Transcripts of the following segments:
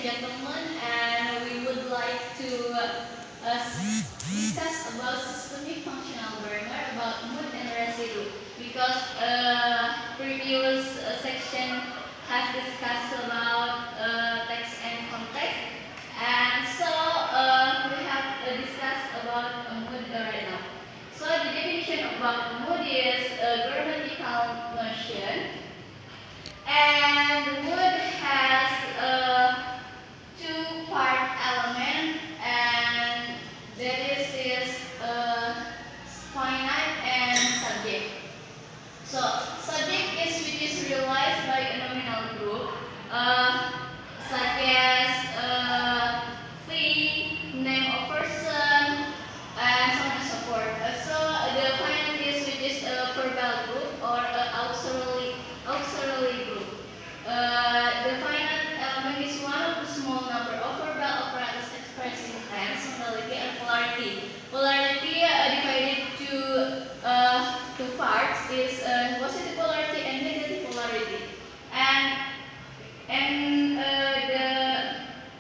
gentlemen, and we would like to discuss about systemic functional grammar about mood and residue, because previous section has discussed about text and context, and so we have discussed about mood right now. So the definition about mood is a grammatical notion, and mood has a two-part element, and that is finite and subject. So subject is which is realized by a nominal group, such as thing, name of person, and so on and so forth. So the finite is which is a verbal group or a auxiliary group. The finite element is one of the small number of verbal operators expressing tense, modality, and polarity. Polarity divided to two parts is positive polarity and negative polarity. And the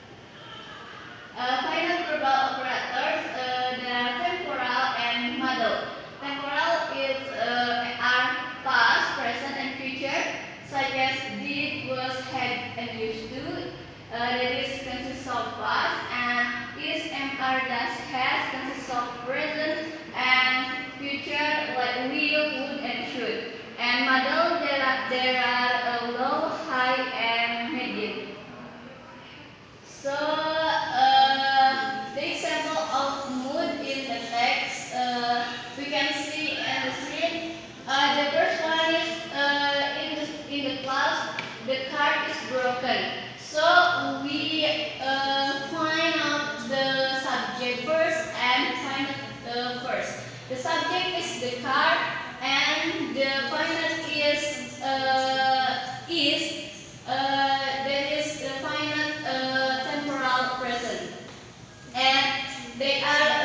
finite verbal operators, there are temporal and modal. Temporal is are past, present, and future, such as did, was, had, and used to. That is consists of past, and is, am, are, does, has consists of present and future, like will, would, and should. And modal, there are low, high, and medium. So the example of mood in the text we can see in the screen. The first one is in the class, the card is broken. So we find out the subject first and find it first. The subject is the card, and the finite is that is the finite temporal present, and they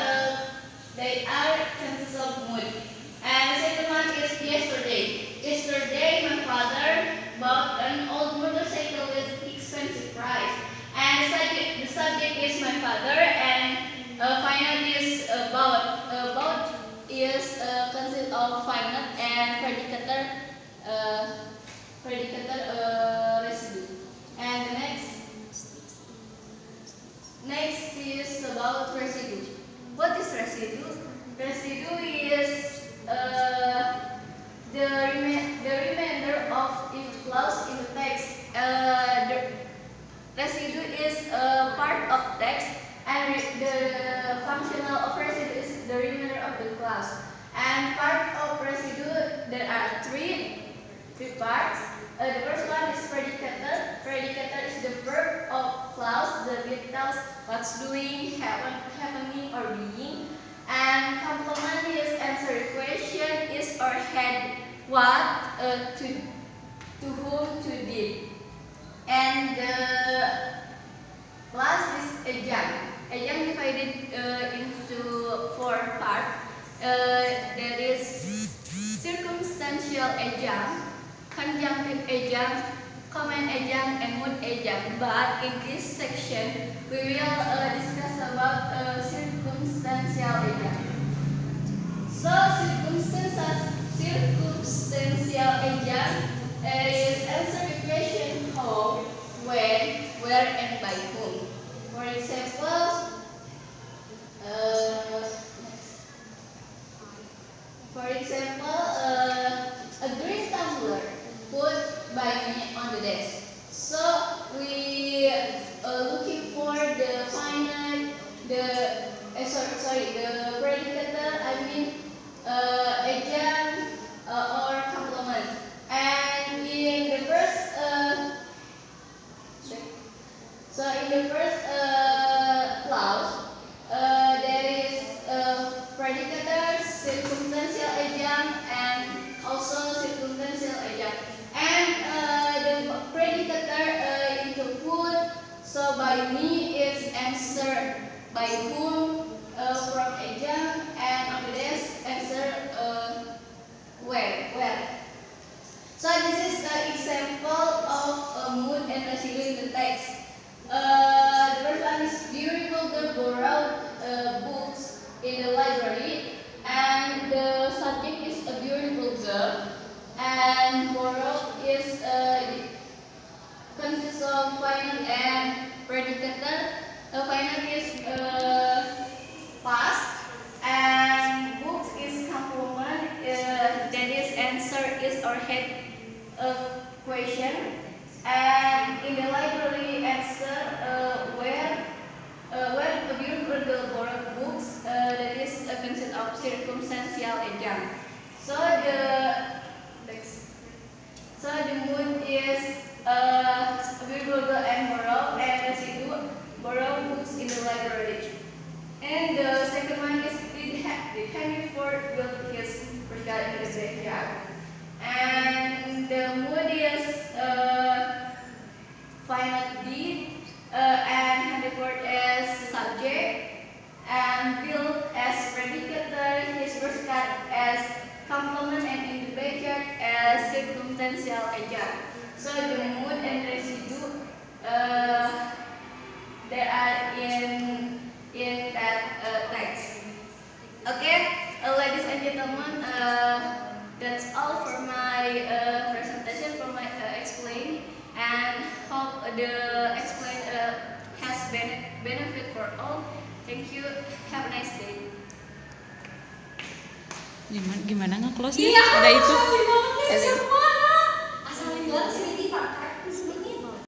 are tenses of mood. And the second one is yesterday. Yesterday, my father bought an old motorcycle with expensive price. And the subject is my father, and finite is about. About is consists of finite and predicator residue. And the next is about residue. What is residue? Residue is the remainder of each clause in the text. The residue is a part of text, and the functional of residue is the remainder of the clause. And part of residue, there are three parts. The first one is predicator. Predicator is the verb of clause that tells what's doing, happening, or being. And complement is answer the question, is or had, what, to whom, to did. And the last is adjunct. Adjunct divided into four parts. There is circumstantial adjunct, conjunctive adjunct, comment adjunct, and mood adjunct. But in this section, we will discuss about circumstantial adjunct. So circumstantial adjunct is answer the question how, when, where, and by whom. For example, a green tumbler put by me on the desk. So we looking for the finite, the predicator. I mean agent or complement. And in the first clause, there is predicator, circumstantial adjunct, and also circumstantial adjunct. And the predicator into put. So by me is answer by whom from adjunct, and on the desk answer where. So this is an example of mood and residue in the text. and built as predicator, his first cut as complement, and in the backyard as circumstantial adjunct. So the mood and residue there are in that text. Okay, ladies and gentlemen, that's all for my presentation, for my explain, and hope the explain has benefit for all. Thank you. Have a nice day. Gimana nge-close-nya? Iya, Ada itu. semua.